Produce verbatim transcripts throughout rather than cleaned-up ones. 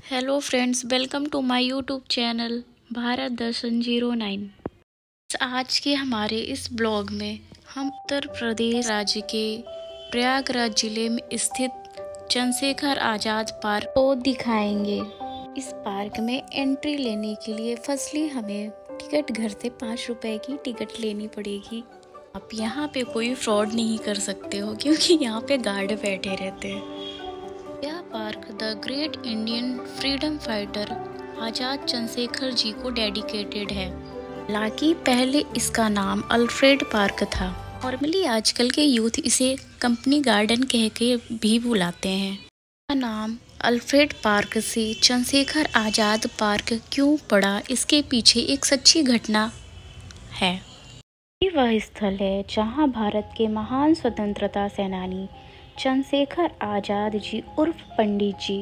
Hello friends, welcome to my YouTube channel Bharat Darshan zero nine. आज के हमारे इस ब्लॉग में हम उत्तर प्रदेश राज्य के प्रयागराज जिले में स्थित चंद्रशेखर आज़ाद पार्क को दिखाएंगे। इस पार्क में एंट्री लेने के लिए फर्स्टली हमें टिकट घर से पाँच रुपए की टिकट लेनी पड़ेगी। आप यहाँ पे कोई फ्रॉड नहीं कर सकते हो क्योंकि यहाँ पे गार्ड बैठे रहते हैं। यह park the great Indian freedom fighter Azad Chandrashekhar ji को डेडिकेटेड है। हालांकि पहले इसका नाम अल्फ्रेड पार्क था। नॉर्मली आजकल के यूथ इसे कंपनी गार्डन कह के भी बुलाते हैं। इसका नाम अल्फ्रेड पार्क से चंद्रशेखर आज़ाद पार्क क्यों पड़ा, इसके पीछे एक सच्ची घटना है। वह स्थल है जहां भारत के महान स्वतंत्रता सेनानी चंद्रशेखर आज़ाद जी उर्फ पंडित जी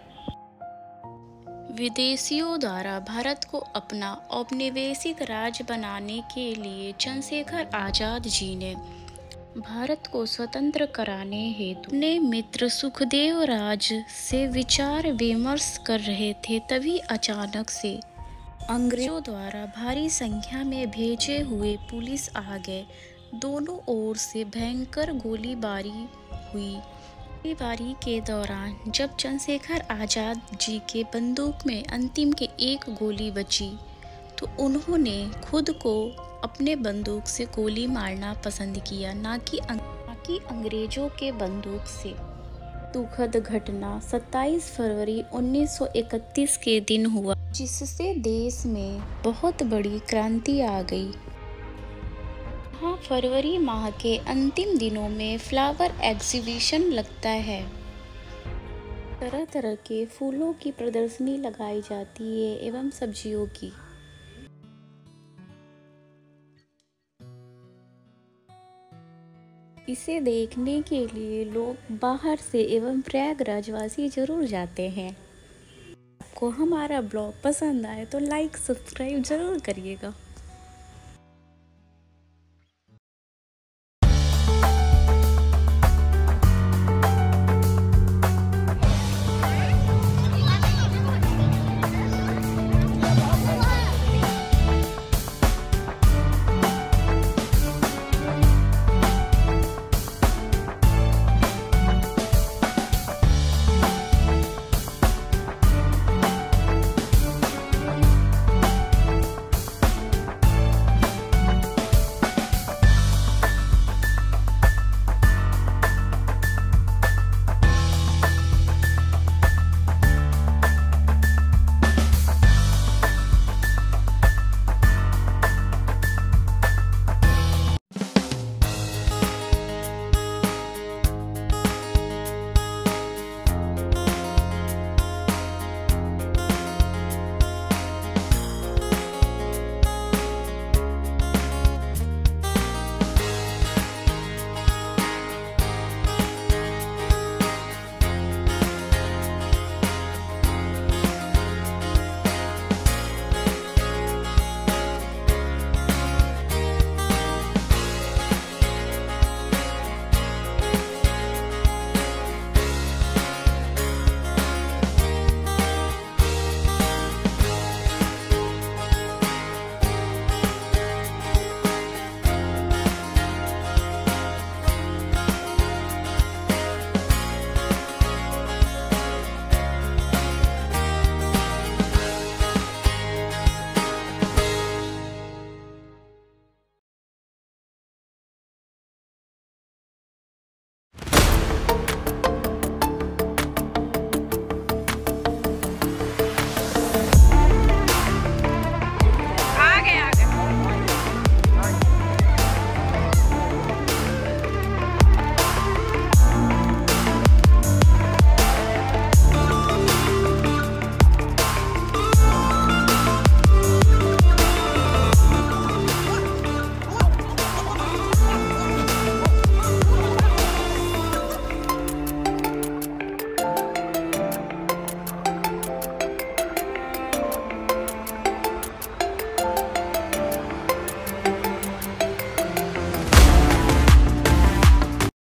विदेशियों द्वारा भारत को अपना औपनिवेशिक राज्य बनाने के लिए चंद्रशेखर आज़ाद जी ने भारत को स्वतंत्र कराने हेतु अपने मित्र सुखदेव राज से विचार विमर्श कर रहे थे। तभी अचानक से अंग्रेजों द्वारा भारी संख्या में भेजे हुए पुलिस आ गए। दोनों ओर से भयंकर गोलीबारी हुई। गोलीबारी के दौरान जब चंद्रशेखर आज़ाद जी के बंदूक में अंतिम के एक गोली बची तो उन्होंने खुद को अपने बंदूक से गोली मारना पसंद किया, ना कि ना कि अंग्रेजों के बंदूक से। दुखद घटना सत्ताईस फरवरी उन्नीस सौ इकतीस के दिन हुआ, जिससे देश में बहुत बड़ी क्रांति आ गई। यहाँ फरवरी माह के अंतिम दिनों में फ्लावर एग्जीबिशन लगता है। तरह तरह के फूलों की प्रदर्शनी लगाई जाती है एवं सब्जियों की। इसे देखने के लिए लोग बाहर से एवं प्रयागराज वासी जरूर जाते हैं। आपको हमारा ब्लॉग पसंद आए तो लाइक सब्सक्राइब जरूर करिएगा।